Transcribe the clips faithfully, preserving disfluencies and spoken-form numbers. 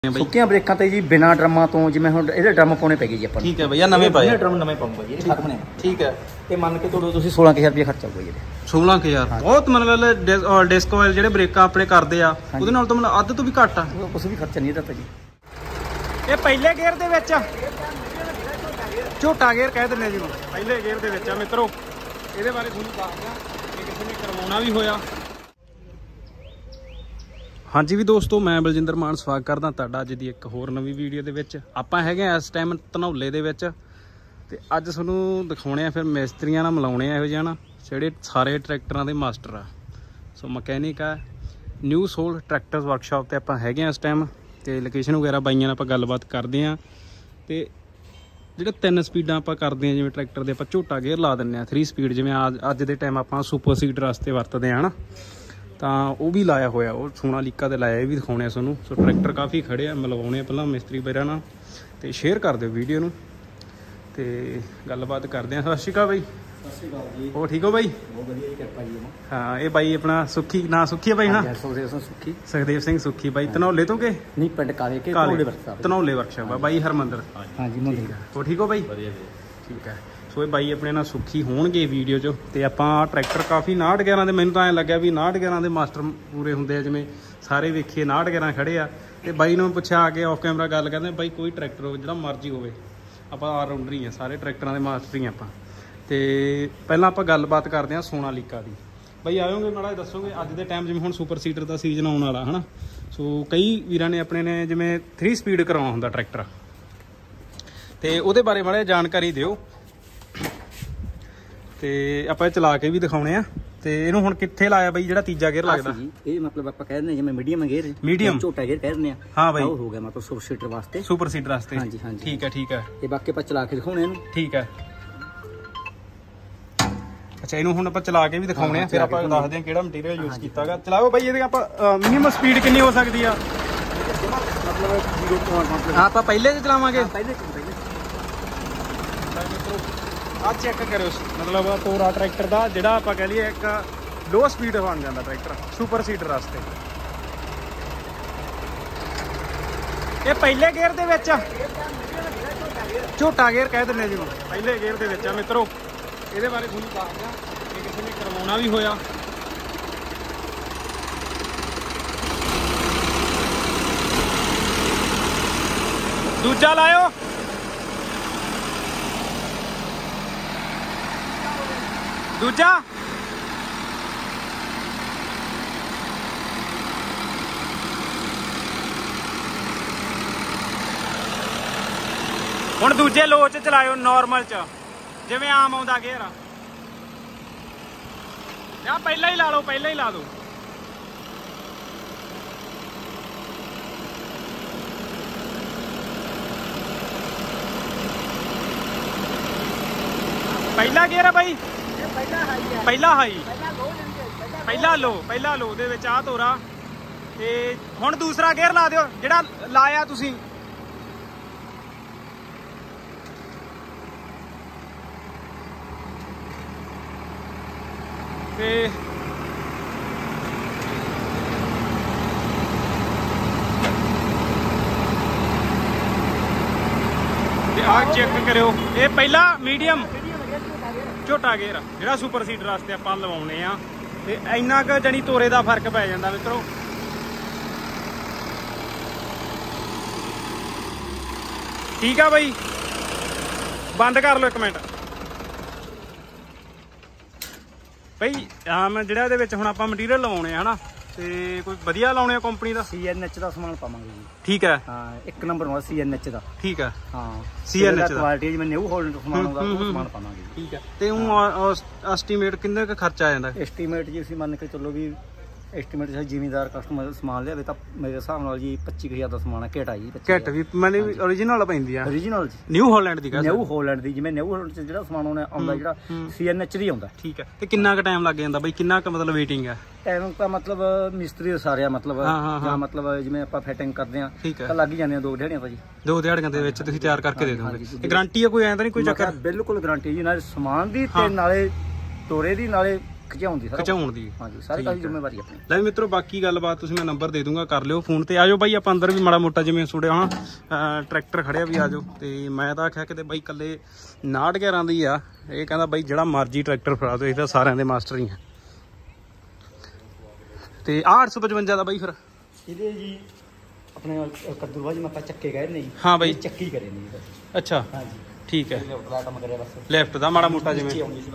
ਸੁੱਕੀਆਂ ਬ੍ਰੇਕਾਂ ਤੇ ਜੀ ਬਿਨਾ ਡਰਮਾਂ ਤੋਂ ਜਿਵੇਂ ਹੁਣ ਇਹਦੇ ਡਰਮ ਪਾਉਣੇ ਪੈ ਗਏ ਜੀ ਆਪਾਂ। ਠੀਕ ਹੈ ਭਈਆ, ਨਵੇਂ ਪਾਏ ਡਰਮ ਨਵੇਂ ਪਾਉਂਗਾ ਜੀ, ਇਹ ਖਤਮ ਨੇ। ਠੀਕ ਹੈ, ਇਹ ਮੰਨ ਕੇ ਤੋੜੋ ਤੁਸੀਂ सोलह हज़ार ਰੁਪਏ ਖਰਚਾ ਹੋਊਗਾ ਜੀ। सोलह हज़ार ਬਹੁਤ ਮਤਲਬ ਡਿਸਕ ਆਇਲ ਜਿਹੜੇ ਬ੍ਰੇਕਾਂ ਆਪਣੇ ਕਰਦੇ ਆ ਉਹਦੇ ਨਾਲ ਤਾਂ ਮਤਲਬ ਅੱਧ ਤੋਂ ਵੀ ਘੱਟ ਆ, ਕੁਝ ਵੀ ਖਰਚਾ ਨਹੀਂ ਇਹਦਾ ਜੀ। ਇਹ ਪਹਿਲੇ ਗੇਅਰ ਦੇ ਵਿੱਚ ਝੋਟਾ ਗੇਅਰ ਕਹਿ ਦਿੰਦੇ ਜੀ, ਪਹਿਲੇ ਗੇਅਰ ਦੇ ਵਿੱਚ ਆ ਮਿੱਤਰੋ। ਇਹਦੇ ਬਾਰੇ ਤੁਹਾਨੂੰ ਦੱਸਦਾ ਜੇ ਕਿਸੇ ਨੇ ਕਰਵਾਉਣਾ ਵੀ ਹੋਇਆ। ਹਾਂਜੀ ਵੀ ਦੋਸਤੋ, ਮੈਂ ਬਲਜਿੰਦਰ ਮਾਨ ਸਵਾਗਤ ਕਰਦਾ ਤੁਹਾਡਾ ਅੱਜ ਦੀ ਇੱਕ ਹੋਰ ਨਵੀਂ ਵੀਡੀਓ ਦੇ ਵਿੱਚ। ਆਪਾਂ ਹੈਗੇ ਆ ਇਸ ਟਾਈਮ ਧਨੌਲੇ ਦੇ ਵਿੱਚ ਤੇ ਅੱਜ ਤੁਹਾਨੂੰ ਦਿਖਾਉਣੇ ਆ ਫਿਰ ਮਿਸਤਰੀਆਂ ਨਾਲ ਮਿਲਾਉਣੇ ਆ ਇਹੋ ਜਿਹਾ ਨਾ ਜਿਹੜੇ ਸਾਰੇ ਟਰੈਕਟਰਾਂ ਦੇ ਮਾਸਟਰ ਆ। ਸੋ ਮਕੈਨਿਕ ਆ ਨਿਊ ਸੋਲ ਟਰੈਕਟਰਸ ਵਰਕਸ਼ਾਪ ਤੇ ਆਪਾਂ ਹੈਗੇ ਆ ਇਸ ਟਾਈਮ ਤੇ ਲੋਕੇਸ਼ਨ ਵਗੈਰਾ ਬਾਈਆਂ ਨਾਲ ਆਪਾਂ ਗੱਲਬਾਤ ਕਰਦੇ ਆ। ਤੇ ਜਿਹੜੇ ਤਿੰਨ ਸਪੀਡਾਂ ਆਪਾਂ ਕਰਦੇ ਆ, ਜਿਵੇਂ ਟਰੈਕਟਰ ਦੇ ਆਪਾਂ ਝੋਟਾ ਗੇਅਰ ਲਾ ਦਿੰਦੇ ਆ ਥ्री ਸਪੀਡ, ਜਿਵੇਂ ਅੱਜ ਦੇ ਟਾਈਮ ਆਪਾਂ ਸੁਪਰ ਸੀਡਰ ਵਾਸਤੇ ਵਰਤਦੇ ਆ ਹਨਾ, ਤਾਂ ਉਹ ਵੀ ਲਾਇਆ ਹੋਇਆ, ਉਹ ਸੋਨਾਲੀਕਾ ਦੇ ਲਾਇਆ, ਇਹ ਵੀ ਦਿਖਾਉਣੇ ਆ ਤੁਹਾਨੂੰ। ਸੋ ਟਰੈਕਟਰ ਕਾਫੀ ਖੜੇ ਆ, ਮਿਲਵਾਉਣੇ ਆ ਪਹਿਲਾਂ ਮਿਸਤਰੀ ਵੀਰਾਂ ਨਾਲ ਤੇ ਸ਼ੇਅਰ ਕਰ ਦਿਓ ਵੀਡੀਓ ਨੂੰ ਤੇ ਗੱਲਬਾਤ ਕਰਦੇ ਆ। ਸਤਿ ਸ਼੍ਰੀ ਅਕਾਲ ਬਾਈ। ਸਤਿ ਸ਼੍ਰੀ ਅਕਾਲ ਜੀ। ਹੋਰ ਠੀਕ ਹੋ ਬਾਈ? ਬਹੁਤ ਵਧੀਆ ਜੀ, ਕਿਰਪਾ ਜੀ। ਹਾਂ, ਇਹ ਬਾਈ ਆਪਣਾ ਸੁੱਖੀ ਨਾਂ ਸੁੱਖੀ ਹੈ ਬਾਈ ਨਾ? ਸੁਖਦੇਵ ਸਿੰਘ ਸੁੱਖੀ। ਸੁਖਦੇਵ ਸਿੰਘ ਸੁੱਖੀ ਬਾਈ ਧਨੌਲੇ ਤੋਂ ਕੇ ਨਹੀਂ, ਪਿੰਡ ਕਾਲੇ ਕੇ ਧਨੌਲੇ ਵਰਕਸ਼ਾਪ। ਧਨੌਲੇ ਵਰਕਸ਼ਾਪ ਆ ਬਾਈ ਹਰਮੰਦਰ। ਹਾਂਜੀ ਮੁੰਡੇ। ਹੋਰ ਠੀਕ ਹੋ ਬਾਈ? ਵਧੀਆ ਜੀ, ਠੀਕ ਹੈ। ਸੋ ਇਹ ਬਾਈ ਆਪਣੇ ਨਾਲ ਸੁੱਖੀ ਹੋਣਗੇ ਵੀਡੀਓ 'ਚ। ਤੇ ਆਪਾਂ ਟਰੈਕਟਰ ਕਾਫੀ ਉਨਾਹਠ ਗਿਆਰਾਂ ਦੇ, ਮੈਨੂੰ ਤਾਂ ਐਂ ਲੱਗਿਆ ਵੀ ਉਨਾਹਠ ਗਿਆਰਾਂ ਦੇ ਮਾਸਟਰ ਪੂਰੇ ਹੁੰਦੇ ਆ, ਜਿਵੇਂ ਸਾਰੇ ਵੇਖੀਏ ਉਨਾਹਠ ਗਿਆਰਾਂ ਖੜੇ ਆ। ਤੇ ਬਾਈ ਨੂੰ ਪੁੱਛਿਆ ਆ ਕੇ ਆਫ ਕੈਮਰਾ ਗੱਲ ਕਰਦੇ, ਬਾਈ ਕੋਈ ਟਰੈਕਟਰ ਹੋਵੇ ਜਿਹੜਾ ਮਰਜ਼ੀ ਹੋਵੇ, ਆਪਾਂ ਆਲ ਰਾਊਂਡਰ ਹੀ ਆ, ਸਾਰੇ ਟਰੈਕਟਰਾਂ ਦੇ ਮਾਸਟਰ ਹੀ ਆਪਾਂ। ਤੇ ਪਹਿਲਾਂ ਆਪਾਂ ਗੱਲਬਾਤ ਕਰਦੇ ਹਾਂ ਸੋਨਾਲੀਕਾ ਦੀ। ਬਾਈ ਆਇਓਗੇ ਮਾੜਾ ਦੱਸੋਗੇ ਅੱਜ ਦੇ ਟਾਈਮ ਜਿਵੇਂ ਹੁਣ ਸੁਪਰ ਸੀਡਰ ਦਾ ਸੀਜ਼ਨ ਆਉਣ ਵਾਲਾ ਹੈ ਨਾ, ਸੋ ਕਈ ਵੀਰਾਂ ਨੇ ਆਪਣੇ ਨੇ ਜਿਵੇਂ ਥ्री ਸਪੀਡ ਕਰਾਉਣਾ ਹੁੰਦਾ ਟਰੈਕਟਰ, ਤੇ ਉਹਦੇ ਬਾਰੇ ਮਾੜਾ ਜਾਣਕਾਰੀ ਦਿਓ। ਤੇ ਆਪਾਂ ਇਹ ਚਲਾ ਕੇ ਵੀ ਦਿਖਾਉਣੇ ਆ। ਤੇ ਇਹਨੂੰ ਹੁਣ ਕਿੱਥੇ ਲਾਇਆ ਬਾਈ ਜਿਹੜਾ ਤੀਜਾ ਗੇਅਰ ਲੱਗਦਾ? ਇਹ ਮਤਲਬ ਆਪਾਂ ਕਹਿ ਦਿੰਦੇ ਜਿਵੇਂ ਮੀਡੀਅਮ ਗੇਅਰ, ਮੀਡੀਅਮ ਝੋਟਾ ਗੇਅਰ ਕਹਿ ਦਿੰਦੇ ਆ। ਹਾਂ ਬਾਈ, ਉਹ ਹੋ ਗਿਆ ਮਤਲਬ ਸੁਪਰ ਸੀਡਰ ਵਾਸਤੇ, ਸੁਪਰ ਸੀਡਰ ਵਾਸਤੇ। ਹਾਂਜੀ ਹਾਂਜੀ, ਠੀਕ ਹੈ ਠੀਕ ਹੈ। ਇਹ ਬਾਕੀ ਆਪਾਂ ਚਲਾ ਕੇ ਦਿਖਾਉਣੇ ਇਹਨੂੰ। ਠੀਕ ਹੈ, ਅੱਛਾ ਇਹਨੂੰ ਹੁਣ ਆਪਾਂ ਚਲਾ ਕੇ ਵੀ ਦਿਖਾਉਣੇ ਆ, ਫਿਰ ਆਪਾਂ ਦੱਸਦੇ ਆ ਕਿਹੜਾ ਮਟੀਰੀਅਲ ਯੂਜ਼ ਕੀਤਾਗਾ। ਚਲਾਓ ਬਾਈ, ਇਹਦੇ ਆਪਾਂ ਮਿਨੀਮਮ ਸਪੀਡ ਕਿੰਨੀ ਹੋ ਸਕਦੀ ਆ? ਮਤਲਬ ਆਪਾਂ ਪਹਿਲੇ ਤੇ ਚਲਾਵਾਂਗੇ, ਪਹਿਲੇ ਆ ਚੈੱਕ ਕਰਿਓ। ਮਤਲਬ ਤੋਰਾ ਟਰੈਕਟਰ ਦਾ ਜਿਹੜਾ ਆਪਾਂ ਕਹਿ ਲਈਏ ਇੱਕ ਲੋ ਸਪੀਡ ਬਣ ਜਾਂਦਾ ਟਰੈਕਟਰ ਸੁਪਰ ਸੀਡਰ ਵਾਸਤੇ। ਇਹ ਪਹਿਲੇ ਗੇਅਰ ਦੇ ਵਿੱਚ ਝੋਟਾ ਗੇਅਰ ਕਹਿ ਦਿੰਦੇ ਜਿਹਨੂੰ, ਪਹਿਲੇ ਗੇਅਰ ਦੇ ਵਿੱਚ ਆ ਮਿੱਤਰੋ। ਇਹਦੇ ਬਾਰੇ ਤੁਹਾਨੂੰ ਦੱਸਦਾ ਜੇ ਕਿਸੇ ਨੇ ਕਰਵਾਉਣਾ ਵੀ ਹੋਇਆ। ਦੂਜਾ ਲਾਇਓ, ਦੂਜਾ ਹੁਣ ਦੂਜੇ ਲੋ ਚ ਚਲਾਇਓ, ਨਾਰਮਲ ਚ ਜਿਵੇਂ ਆਮ ਆਉਂਦਾ ਗੇਅਰ ਆ। ਜਾਂ ਪਹਿਲਾਂ ਹੀ ਲਾ ਲਓ, ਪਹਿਲਾਂ ਹੀ ਲਾ ਦਿਓ। ਪਹਿਲਾ ਗੇਅਰ ਆ ਬਾਈ, ਪਹਿਲਾ ਹਾਈ, ਪਹਿਲਾ ਲੋ, ਪਹਿਲਾ ਲੋ ਦੇ ਵਿੱਚ ਆ ਤੋਰਾ। ਤੇ ਹੁਣ ਦੂਸਰਾ ਗੇਅਰ ਲਾ ਦਿਓ ਜਿਹੜਾ ਲਾਇਆ ਤੁਸੀਂ। ਤੇ ਆਹ ਚੈੱਕ ਕਰਿਓ, ਇਹ ਪਹਿਲਾ ਮੀਡੀਅਮ ਝੋਟਾ ਗੇਅਰ ਜਿਹੜਾ ਸੁਪਰ ਸੀਡਰ ਵਾਸਤੇ ਆਪਾਂ ਲਵਾਉਣੇ ਆ। ਤੇ ਇੰਨਾ ਕੁ ਜਾਨੀ ਤੋਰੇ ਦਾ ਫਰਕ ਪੈ ਜਾਂਦਾ ਮਿੱਤਰੋ। ਠੀਕ ਆ ਬਾਈ, ਬੰਦ ਕਰ ਲਓ ਇੱਕ ਮਿੰਟ ਬਾਈ। ਆਮ ਜਿਹੜਾ ਇਹਦੇ ਵਿੱਚ ਹੁਣ ਆਪਾਂ ਮਟੀਰੀਅਲ ਲਵਾਉਣੇ ਆ ਹਨਾ, ਤੇ ਕੋਈ ਵਧੀਆ ਲਾਉਣੇ ਆ ਕੰਪਨੀ ਦਾ? ਸੀ ਐਨ ਐਚ ਦਾ ਸਮਾਨ ਪਾਵਾਂਗੇ ਜੀ। ਠੀਕ ਹੈ, ਹਾਂ ਇੱਕ ਨੰਬਰ ਹੋਣਾ ਸੀ ਐਨ ਐਚ ਦਾ। ਠੀਕ ਹੈ, ਹਾਂ ਸੀ ਐਨ ਐਚ ਦਾ ਕੁਆਲਿਟੀ ਜਿਵੇਂ ਨਿਊ ਹੋਲਡ ਸਮਾਨ ਹੁੰਦਾ ਉਹ ਸਮਾਨ ਪਾਵਾਂਗੇ। ਠੀਕ ਹੈ। ਤੇ ਉਹ ਐਸਟੀਮੇਟ ਕਿੰਨੇ ਕੁ ਖਰਚਾ ਆ ਜਾਂਦਾ? ਐਸਟੀਮੇਟ ਜੀ ਅਸੀਂ ਮੰਨ ਕੇ ਚੱਲੋ ਵੀ ਐਸਟੀਮੇਟ ਜੇ ਜ਼ਿਮੀਦਾਰ ਕਸਟਮਰ ਸਮਾਨ ਲਿਆਵੇ ਤਾਂ ਮੇਰੇ ਹਿਸਾਬ ਨਾਲ ਜੀ ਪੱਚੀ ਹਜ਼ਾਰ ਦਾ ਸਮਾਨ ਹੈ। ਘੇਟ ਆ ਜੀ, ਘੇਟ ਵੀ ਮੈਨੇ ਵੀ ਓਰੀਜਨਲ ਪੈਂਦੀ ਆ। ਓਰੀਜਨਲ ਜੀ, ਨਿਊ ਹਾਲੈਂਡ ਦੀ ਗੱਲ, ਨਿਊ ਹਾਲੈਂਡ ਦੀ। ਜਿਵੇਂ ਨਿਊ ਹਾਲੈਂਡ ਚ ਜਿਹੜਾ ਸਮਾਨ ਆਉਂਦਾ ਜਿਹੜਾ ਸੀ ਐਨ ਐਚ ਦੀ ਆਉਂਦਾ। ਠੀਕ ਹੈ। ਤੇ ਕਿੰਨਾ ਕੁ ਟਾਈਮ ਲੱਗ ਜਾਂਦਾ ਬਾਈ, ਕਿੰਨਾ ਕੁ ਮਤਲਬ ਵੇਟਿੰਗ ਹੈ? ਟਾਈਮ ਤਾਂ ਮਤਲਬ ਮਿਸਤਰੀ ਸਾਰਿਆ ਮਤਲਬ ਜਾਂ ਮਤਲਬ ਜਿਵੇਂ ਆਪਾਂ ਫਿਟਿੰਗ ਕਰਦੇ ਆ ਤਾਂ ਲੱਗ ਹੀ ਜਾਂਦੇ ਆ ਦੋ ਦਿਹਾੜੀਆਂ ਭਾਜੀ। ਦੋ ਦਿਹਾੜੀਆਂ ਦੇ ਵਿੱਚ ਤੁਸੀਂ ਤਿਆਰ ਕਰਕੇ ਦੇ ਦੋਗੇ? ਇਹ ਗਾਰੰਟੀ ਆ ਕੋਈ? ਐਂ ਤਾਂ ਨਹੀਂ ਕੋਈ ਚੱਕਰ? ਬਿਲਕੁਲ ਗਾਰੰਟੀ ਜੀ, ਨਾਲੇ ਸਮਾਨ ਦੀ ਤੇ ਨਾਲੇ ਤੋਰੇ ਦੀ, ਨਾਲੇ ਖਿਚਾਉਣ ਦੀ ਖਿਚਾਉਣ ਦੀ ਹਾਂਜੀ ਸਾਰੀ ਕਾਹਦੀ ਜ਼ਿੰਮੇਵਾਰੀ ਆਪਣੀ। ਲੈ ਮਿੱਤਰੋ ਬਾਕੀ ਗੱਲਬਾਤ ਤੁਸੀਂ ਮੈਂ ਨੰਬਰ ਦੇ ਦੂੰਗਾ, ਕਰ ਲਿਓ ਫੋਨ ਤੇ। ਆਜੋ ਬਾਈ ਆਪਾਂ ਅੰਦਰ ਵੀ ਮਾੜਾ ਮੋਟਾ ਜਿਵੇਂ ਸੁਣਿਆ ਹਾਂ ਟਰੈਕਟਰ ਖੜਿਆ ਵੀ ਆਜੋ। ਤੇ ਮੈਂ ਤਾਂ ਆਖਿਆ ਕਿਤੇ ਬਾਈ ਇਕੱਲੇ ਨਾਟ ਗਿਆਰਾਂ ਦੀ ਆ, ਇਹ ਕਹਿੰਦਾ ਬਾਈ ਜਿਹੜਾ ਮਰਜ਼ੀ ਟਰੈਕਟਰ ਫੜਾ ਦਿਓ, ਇਹ ਤਾਂ ਸਾਰਿਆਂ ਦੇ ਮਾਸਟਰ ਹੀ ਆ। ਤੇ ਆਹ ਅੱਠ ਸੌ ਪਚਵੰਜਾ ਦਾ ਬਾਈ ਫਿਰ ਇਹਦੇ ਜੀ ਆਪਣੇ ਕੱਦੂਵਾਜ ਮੈਂ ਆਪਾਂ ਚੱਕੇ ਗਏ ਨਹੀਂ। ਹਾਂ ਬਾਈ ਚੱਕੀ ਕਰੇ ਨਹੀਂ। ਅੱਛਾ ਹਾਂਜੀ ਠੀਕ ਹੈ, ਕੰਮ ਕਰਿਆ ਬਸ ਲੈਫਟ ਦਾ ਮਾੜਾ ਮੋਟਾ ਜਿਵੇਂ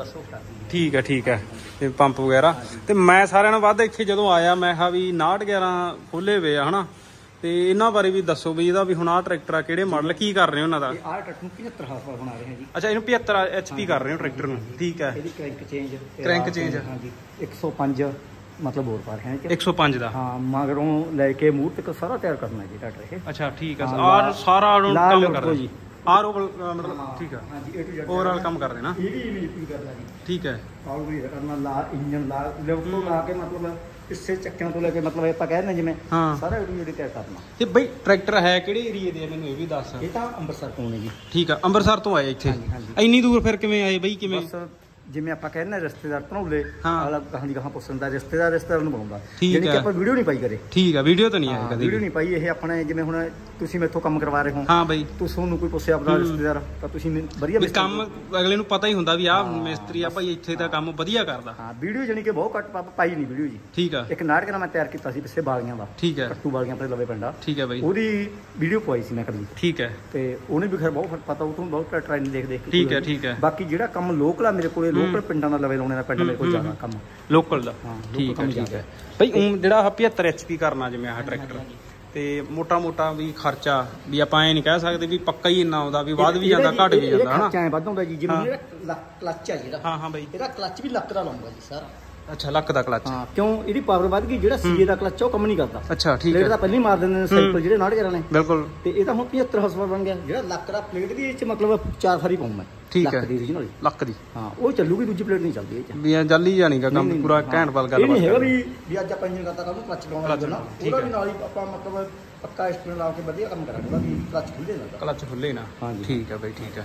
ਠੀਕ ਹੈ ਠੀਕ ਹੈ, ਤੇ ਪੰਪ ਵਗੈਰਾ। ਤੇ ਮੈਂ ਸਾਰਿਆਂ ਨੂੰ ਵੱਧ ਇੱਥੇ ਜਦੋਂ ਆਇਆ ਮੈਂ ਕਿਹਾ ਵੀ ਨਾਟ ਗਿਆਰਾਂ ਖੋਲੇ ਹੋਏ ਆ ਹਨਾ, ਤੇ ਇਹਨਾਂ ਬਾਰੇ ਵੀ ਦੱਸੋ ਵੀ ਇਹਦਾ ਵੀ ਹੁਣ ਆਹ ਟਰੈਕਟਰ ਆ ਕਿਹੜੇ ਮਾਡਲ ਕੀ ਕਰ ਰਹੇ ਹੋ ਉਹਨਾਂ ਦਾ? ਆਹ ਟਰੈਕਟਰ ਨੂੰ ਪਝੱਤਰ ਹਾਰਸ ਬਣਾ ਰਹੇ ਹਾਂ ਜੀ। ਅੱਛਾ ਇਹਨੂੰ ਪਝੱਤਰ ਐਚ ਪੀ ਕਰ ਰਹੇ ਹੋ ਟਰੈਕਟਰ ਨੂੰ, ਠੀਕ ਹੈ। ਇਹਦੀ ਕ੍ਰੈਂਕ ਚੇਂਜ ਕ੍ਰੈਂਕ ਚੇਂਜ ਹਾਂਜੀ ਇੱਕ ਸੌ ਪੰਜ ਮਤਲਬ ਹੋਰ ਪਾ ਰਹੇ ਹਾਂ ਇੱਕ ਸੌ ਪੰਜ ਦਾ। ਹਾਂ ਮਗਰੋਂ ਲੈ ਕੇ ਮੂਹਰ ਤੱਕ ਸਾਰਾ ਤਿਆਰ ਕਰਨਾ ਜੀ ਟਰੈਕਟਰ ਇਹ। ਅੱਛਾ ਠੀਕ ਹੈ, ਆਹ ਸਾਰਾ ਕੰਮ ਕਰ ਰਹੇ ਜੀ ਆਰ ਮਤਲਬ ਠੀਕ ਹੈ ਹਾਂਜੀ ਏ ਟੂ ਜ਼ੈਡ ਓਵਰਆਲ ਕੰਮ ਕਰਦੇ ਨਾ। ਇਹ ਵੀ ਇਮੇਜਿੰਗ ਕਰਦਾ ਜੀ ਠੀਕ ਹੈ, ਆਲ ਵੀ ਕਰਨਾ ਲਾ ਇੰਜਨ ਲਾ ਲਿਫਟ ਤੋਂ ਲਾ ਕੇ ਮਤਲਬ ਇਸੇ ਚੱਕਿਆਂ ਤੋਂ ਲੈ ਕੇ ਮਤਲਬ ਆਪਾਂ ਕਹਿੰਦੇ ਜਿਵੇਂ ਸਾਰਾ ਵੀਡੀਓ ਜਿਹੜੀ ਤਿਆਰ ਕਰਨਾ। ਤੇ ਬਈ ਟਰੈਕਟਰ ਹੈ ਕਿਹੜੇ ਏਰੀਏ ਦੇ ਮੈਨੂੰ ਇਹ ਵੀ ਦੱਸ। ਇਹ ਤਾਂ ਅੰਮ੍ਰਿਤਸਰ ਤੋਂ ਨੇ ਜੀ। ਠੀਕ ਆ, ਅੰਮ੍ਰਿਤਸਰ ਤੋਂ ਆਏ ਇੱਥੇ ਇੰਨੀ ਦੂਰ ਫਿਰ ਕਿਵੇਂ ਆਏ ਬਈ ਕਿਵੇਂ? ਜਿਵੇਂ ਆਪਾਂ ਕਹਿੰਦੇ ਰਿਸ਼ਤੇਦਾਰ ਧਨੌਲੇ ਹਾਂ ਅਲੱਗ ਕਹਾਣੀ ਕਹਾਂ ਪੁੱਛਣ ਦਾ ਰਿਸ਼ਤੇਦਾਰ ਰਿਸ਼ਤੇਦਾਰ ਨੂੰ ਬਣਾਉਂਦਾ, ਠੀਕ ਜਿਹੜੀ ਹੈ ਕਿ ਆਪਾਂ ਵੀਡੀਓ ਨਹੀਂ ਪਾਈ ਕਰੇ। ਠੀਕ ਆ, ਵੀਡੀਓ ਤਾਂ ਨਹੀਂ ਆਈ ਕਦੇ ਵੀਡੀਓ ਨਹੀਂ ਪਾਈ। ਇਹ ਆਪਣੇ ਜਿਵੇਂ ਹੁਣ ਤੁਸੀਂ ਮੇਥੋਂ ਕੰਮ ਕਰਵਾ ਰਹੇ ਹੋ ਹਾਂ ਬਈ, ਤੁਸੀਂ ਉਹਨੂੰ ਕੋਈ ਪੁੱਛਿਆ ਆਪਣਾ ਰਿਸ਼ਤੇਦਾਰ ਤਾਂ ਤੁਸੀਂ ਵਧੀਆ ਵੀ ਕੰਮ ਅਗਲੇ ਨੂੰ ਪਤਾ ਹੀ ਹੁੰਦਾ ਵੀ ਆਹ ਮਿਸਤਰੀ ਆ ਭਾਈ ਇੱਥੇ ਦਾ ਕੰਮ ਵਧੀਆ ਕਰਦਾ। ਹਾਂ ਵੀਡੀਓ ਜਾਨੀ ਕਿ ਬਹੁਤ ਘੱਟ ਪਾਈ ਨਹੀਂ ਵੀਡੀਓ ਜੀ। ਠੀਕ ਆ, ਇੱਕ ਨਾਟਕ ਨਾਲ ਮੈਂ ਤਿਆਰ ਕੀਤਾ ਸੀ ਪਿੱਛੇ ਬਾਲੀਆਂ ਦਾ। ਠੀਕ ਹੈ, ਕੱਟੂ ਬਾਲੀਆਂ ਆਪਣੇ ਲਵੇ ਪਿੰਡਾ। ਠੀਕ ਹੈ ਬਾਈ, ਉਹਦੀ ਵੀਡੀਓ ਪਵਾਈ ਸੀ ਮੈਂ ਕਦੀ। ਠੀਕ ਹੈ, ਤੇ ਉਹਨੇ ਵੀ ਖੈਰ ਬਹੁਤ ਫਰਕ ਪਤਾ, ਉਹ ਤੋਂ ਬਹੁਤ ਟ੍ਰੈਂਡ ਦੇਖ ਦੇਖ ਕੇ। ਠੀਕ ਹੈ ਠੀਕ ਹੈ, ਬਾਕੀ ਜਿਹੜਾ ਕੰਮ ਲੋਕਲ ਆ ਮੇਰੇ ਕੋਲੇ ਲੋਕਲ ਪਿੰਡਾਂ ਦਾ ਲਵੇ ਲਾਉਣੇ ਦਾ ਪਿੰਡ ਮੇਰੇ ਕੋਲ ਜ਼ਿਆਦਾ ਕੰਮ ਲੋਕਲ ਦਾ। ਠੀਕ ਹੈ ਠੀਕ ਹੈ ਬਈ, ਉਹ ਜਿਹੜਾ ਪਝੱਤਰ ਐਚ ਪੀ ਕਰਨਾ ਜਿਵੇਂ ਆਹ ਟਰੈਕਟਰ ਤੇ ਮੋਟਾ ਮੋਟਾ ਵੀ ਖਰਚਾ ਵੀ ਆਪਾਂ ਐ ਨਹੀਂ ਕਹਿ ਸਕਦੇ ਵੀ ਪੱਕਾ ਹੀ ਇੰਨਾ ਆਉਂਦਾ ਵੀ ਵੱਧ ਵੀ ਜਾਂਦਾ ਘੱਟ ਵੀ ਜਾਂਦਾ ਹਨਾ। ਖਰਚਾ ਵੱਧ ਹੁੰਦਾ ਜੀ, ਜਿਵੇਂ ਕਲੱਚ ਆ ਜਿਹੜਾ। ਹਾਂ ਹਾਂ ਬਈ, ਇਹਦਾ ਕਲੱਚ ਵੀ ਲੱਕ ਦਾ ਲਾਉਂਗਾ ਜੀ ਸਾਰਾ। ਅੱਛਾ ਲੱਕ ਦਾ ਕਲੱਚ। ਹਾਂ ਕਿਉਂ ਇਹਦੀ ਪਾਵਰ ਵੱਧ ਗਈ, ਜਿਹੜਾ ਸੀਏ ਦਾ ਕਲੱਚ ਉਹ ਕੰਮ ਨਹੀਂ ਕਰਦਾ। ਅੱਛਾ ਠੀਕ ਹੈ, ਪਲੇਟ ਦਾ ਪਹਿਲਾਂ ਹੀ ਮਾਰ ਦਿੰਦੇ ਨੇ ਸਾਈਕਲ ਜਿਹੜੇ ਨਾੜ ਕਰਾਂ ਨੇ। ਬਿਲਕੁਲ, ਤੇ ਇਹ ਤਾਂ ਹੁਣ ਪਝੱਤਰ ਹਾਰਸ ਪਾਵਰ ਬਣ ਗਿਆ। ਜਿਹੜਾ ਲੱਕ ਦਾ ਪਲੇਟ ਦੀ ਇਹ ਚ ਮਤਲਬ ਚਾਰ ਸਾਰੀ ਪਾਉਂ ਮੈਂ। ਠੀਕ ਹੈ, ਦੀ ਓਰੀਜਨਲ ਲੱਕ ਦੀ। ਹਾਂ ਉਹ ਚੱਲੂਗੀ, ਦੂਜੀ ਪਲੇਟ ਨਹੀਂ ਚੱਲਦੀ ਇਹ ਚ ਵੀ ਜਲਦੀ ਜਾਣੀਗਾ ਕੰਮ ਪੂਰਾ ਘੈਂਟ ਵਾਲ ਗੱਲ। ਇਹ ਨਹੀਂ ਹੈਗਾ ਵੀ ਵੀ ਅੱਜ ਆਪਾਂ ਇੰਜਨ ਕਰਤਾ ਕੰਮ ਕਲੱਚ ਲਾਉਣਾ ਲੱਗਣਾ, ਉਹਦਾ ਵੀ ਨਾਲ ਹੀ ਆਪਾਂ ਮਤਲਬ ਪੱਕਾ ਸਟੈਂਡ ਲਾ ਕੇ ਵਧੀਆ ਕੰਮ ਕਰਾਂਗੇ ਵੀ ਕਲੱਚ ਖੁੱਲੇ ਨਾ ਕਲੱਚ ਖੁੱਲੇ ਨਾ। ਠੀਕ ਹੈ ਬਾਈ ਠੀਕ ਹੈ,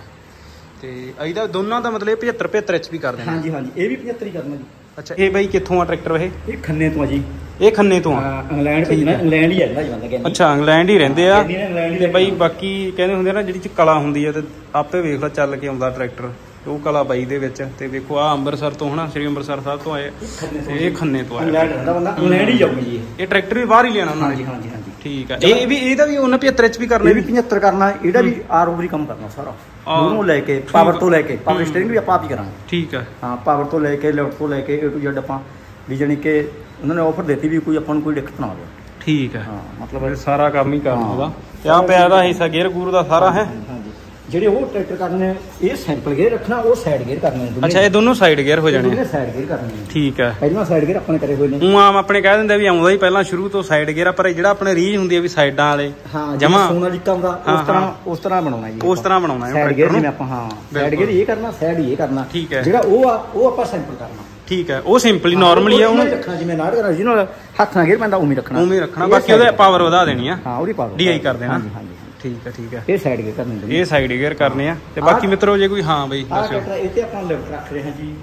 ਤੇ ਇਹਦਾ ਦੋਨਾਂ ਦਾ ਮਤਲਬ ਪਝੱਤਰ ਪਝੱਤਰ ਐਚ ਪੀ ਕਰ ਦੇਣਾ। ਹਾਂਜੀ ਹਾਂਜੀ, ਇਹ ਵੀ ਪਝੱਤਰ ਹੀ ਕਰਨਾ ਜੀ। ਅੱਛਾ ਇਹ ਬਾਈ ਕਿੱਥੋਂ ਆ ਟਰੈਕਟਰ? ਇਹ ਇਹ ਖੰਨੇ ਤੋਂ ਆ ਜੀ। ਇਹ ਖੰਨੇ ਤੋਂ ਆ, ਇੰਗਲੈਂਡ ਭੇਜਣਾ, ਇੰਗਲੈਂਡ ਹੀ ਰਹਿੰਦਾ ਜਾਂਦਾ ਕਹਿੰਦੇ। ਅੱਛਾ ਇੰਗਲੈਂਡ ਹੀ ਰਹਿੰਦੇ ਆ। ਤੇ ਬਾਈ ਬਾਕੀ ਕਹਿੰਦੇ ਹੁੰਦੇ ਨਾ ਜਿਹੜੀ ਚ ਕਲਾ ਹੁੰਦੀ ਆ, ਤੇ ਆਪੇ ਵੇਖ ਲਓ ਚੱਲ ਕੇ ਆਉਂਦਾ ਟਰੈਕਟਰ, ਉਹ ਕਲਾ ਬਾਈ ਦੇ ਵਿੱਚ। ਤੇ ਵੇਖੋ ਆ ਅੰਮ੍ਰਿਤਸਰ ਤੋਂ ਹਨਾ, ਸ੍ਰੀ ਅੰਮ੍ਰਿਤਸਰ ਸਾਹਿਬ ਤੋਂ ਆਏ, ਤੇ ਇਹ ਖੰਨੇ ਤੋਂ ਆਇਆ। ਇੰਗਲੈਂਡ ਰਹਿੰਦਾ ਬੰਦਾ, ਇੰਗਲੈਂਡ ਹੀ ਜਾਊਗਾ ਜੀ। ਇਹ ਟਰੈਕਟਰ ਵੀ ਬਾਹਰ ਹੀ ਲੈਣਾ ਉਹਨਾਂ ਨੇ। ਹਾਂਜੀ ਹਾਂਜੀ ਹਾਂਜੀ ਠੀਕ ਆ। ਇਹ ਵੀ ਇਹਦਾ ਵੀ ਉਹਨਾਂ ਪਝੱਤਰ ਐਚ ਪੀ ਕਰਨਾ, ਇਹ ਵੀ ਪਝੱਤਰ ਕਰਨਾ, ਇਹਦਾ ਵੀ ਆਰ ਓਵਰ ਹੀ ਕੰਮ ਕਰਨਾ ਸਾਰਾ, ਉਹਨੂੰ ਲੈ ਕੇ ਪਾਵਰ ਤੋਂ ਲੈ ਕੇ ਪਾਵਰ ਸਟੀਅਰਿੰਗ ਵੀ ਆਪਾਂ ਆਪ ਹੀ ਕਰਾਂਗੇ। ਠੀਕ ਹੈ, ਹਾਂ ਪਾਵਰ ਤੋਂ ਲੈ ਕੇ ਲੈਫਟ ਤੋਂ ਲੈ ਕੇ ਏ ਟੂ ਜ਼ੈਡ ਆਪਾਂ ਵੀ ਜਾਣੀ ਕਿ ਉਹਨਾਂ ਨੇ ਆਫਰ ਦਿੱਤੀ ਵੀ ਕੋਈ ਆਪਾਂ ਨੂੰ ਕੋਈ ਦਿੱਕਤ ਨਾ ਆਵੇ। ਠੀਕ ਹੈ, ਹਾਂ ਮਤਲਬ ਸਾਰਾ ਕੰਮ ਹੀ ਕਰਨਾ ਉਹਦਾ। ਤੇ ਆ ਪਿਆ ਦਾ ਹਿੱਸਾ ਗੇਅਰ ਗੂਰ ਦਾ ਸਾਰਾ ਹੈ। ਜਿਹੜੇ ਉਹ ਟਰੈਕਟਰ ਕਰਨੇ ਇਹ ਸੈਂਪਲ ਗੇਅਰ ਰੱਖਣਾ, ਉਹ ਸਾਈਡ ਗੇਅਰ ਕਰਨੇ। ਅੱਛਾ ਇਹ ਦੋਨੋਂ ਸਾਈਡ ਗੇਅਰ ਹੋ ਜਾਣੇ ਨੇ। ਸਾਈਡ ਗੇਅਰ ਕਰਨੇ। ਠੀਕ ਹੈ, ਪਹਿਲਾਂ ਸਾਈਡ ਗੇਅਰ ਆਪਾਂ ਨੇ ਕਰੇ ਹੋਏ ਨੇ। ਉਹ ਆਮ ਆਪਣੇ ਕਹਿ ਦਿੰਦੇ ਵੀ ਆਉਂਦਾ ਹੀ ਪਹਿਲਾਂ ਸ਼ੁਰੂ ਤੋਂ ਸਾਈਡ ਗੇਅਰ, ਪਰ ਜਿਹੜਾ ਆਪਣੇ ਰੀਜ ਹੁੰਦੀ ਹੈ ਵੀ ਸਾਈਡਾਂ ਵਾਲੇ ਜਮਾ ਸੋਨਾਲੀਕਾ ਦਾ ਉਸ ਤਰ੍ਹਾਂ ਉਸ ਤਰ੍ਹਾਂ ਬਣਾਉਣਾ ਜੀ। ਉਸ ਤਰ੍ਹਾਂ ਬਣਾਉਣਾ ਹੈ ਸਾਈਡ ਗੇਅਰ ਜਿਵੇਂ ਆਪਾਂ। ਹਾਂ ਸਾਈਡ ਗੇਅਰ ਇਹ ਕਰਨਾ, ਸਾਈਡ ਇਹ ਕਰਨਾ। ਠੀਕ ਹੈ, ਜਿਹੜਾ ਉਹ ਆ ਉਹ ਆਪਾਂ ਸੈਂਪਲ ਕਰਨਾ। ਠੀਕ ਹੈ, ਉਹ ਸਿੰਪਲੀ ਨਾਰਮਲੀ ਆ ਉਹਨੂੰ ਰੱਖਣਾ, ਜਿਵੇਂ ਨਾੜ ਕਰਾ original ਹੱਥ ਨਾਲ ਗੇਅਰ ਪੈਂਦਾ ਉਵੇਂ ਰੱਖਣਾ। ਉਵੇਂ ਰੱਖਣਾ, ਬਾਕੀ ਉਹਦੇ ਪਾਵਰ ਵਧਾ ਦੇਣੀ ਆ। ਹਾਂ ਉਹਦੀ ਪਾਵਰ ਡੀਆਈ ਕਰ ਦੇਣਾ। ਹਾਂਜੀ ਠੀਕ ਹੈ ਠੀਕ ਹੈ, ਇਹ ਸਾਈਡ ਗੇਅਰ ਕਰਨੇ, ਇਹ ਸਾਈਡ ਗੇਅਰ ਕਰਨੇ ਆ। ਤੇ ਬਾਕੀ ਮਿੱਤਰੋ ਜੇ ਕੋਈ ਹਾਂ ਬਈ ਦੱਸਿਓ। ਇਹ ਤੇ ਆਪਾਂ ਲਿਫਟ ਰੱਖ ਰਹੇ ਹਾਂ ਜੀ,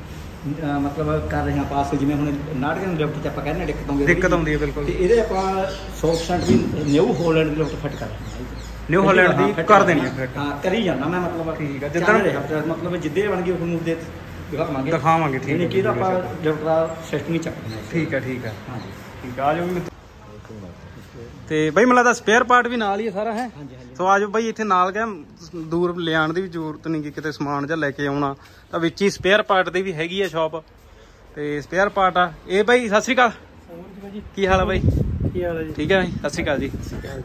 ਮਤਲਬ ਕਰ ਰਹੇ ਹਾਂ ਪਾਸ, ਜਿਵੇਂ ਹੁਣ ਨਾਟਕ ਨੂੰ ਲਿਫਟ 'ਚ ਆਪਾਂ ਕਹਿੰਦੇ ਦਿੱਕਤ ਆਉਂਦੀ ਦਿੱਕਤ ਆਉਂਦੀ ਹੈ ਬਿਲਕੁਲ। ਤੇ ਇਹਦੇ ਆਪਾਂ ਸੌ ਪਰਸੈਂਟ ਵੀ ਨਿਊ ਹੋਲੈਂਡ ਦੀ ਲਿਫਟ ਫਿੱਟ ਕਰ ਰਹੇ ਹਾਂ। ਨਿਊ ਹੋਲੈਂਡ ਦੀ ਕਰ ਦੇਣੀ ਹੈ ਫਿੱਟ। ਹਾਂ ਕਰੀ ਜਾਂਦਾ ਮੈਂ, ਮਤਲਬ ਠੀਕ ਹੈ ਜਿੱਦਾਂ ਮਤਲਬ ਜਿੱਦੇ ਬਣ ਗਈ ਉਹਨੂੰ ਦੇ ਦਿਖਾਵਾਂਗੇ ਦਿਖਾਵਾਂਗੇ। ਠੀਕ ਹੈ, ਕਿ ਇਹਦਾ ਆਪਾਂ ਲਿਫਟ ਦਾ ਸਿਸਟਮ ਹੀ ਚੱਕਣਾ। ਠੀਕ ਹੈ ਠੀਕ ਹੈ ਹਾਂਜੀ ਠੀਕ ਆ। ਜਾਓ ਤੇ ਬਈ ਮੈਨੂੰ ਲੱਗਦਾ ਸਪੇਅਰ ਪਾਰਟ ਵੀ ਨਾਲ ਹੀ ਹੈ ਸਾਰਾ ਹੈ। ਸੋ ਆਜੋ ਬਈ, ਇੱਥੇ ਨਾਲ ਗਿਆ ਦੂਰ ਲਿਆਉਣ ਦੀ ਵੀ ਜ਼ਰੂਰਤ ਨਹੀਂ, ਕਿਤੇ ਸਮਾਨ ਜਾਂ ਲੈ ਕੇ ਆਉਣਾ ਤਾਂ ਵਿੱਚ ਹੀ ਸਪੇਅਰ ਪਾਰਟ ਦੀ ਵੀ ਹੈਗੀ ਆ ਸ਼ਾਪ, ਤੇ ਸਪੇਅਰ ਪਾਰਟ ਆ ਇਹ। ਬਾਈ ਸਤਿ ਸ੍ਰੀ ਅਕਾਲ, ਕੀ ਹਾਲ ਆ ਬਾਈ? ਕੀ ਹਾਲ ਹੈ ਜੀ? ਠੀਕ ਹੈ ਬਾਈ, ਸਤਿ ਸ੍ਰੀ ਅਕਾਲ ਜੀ।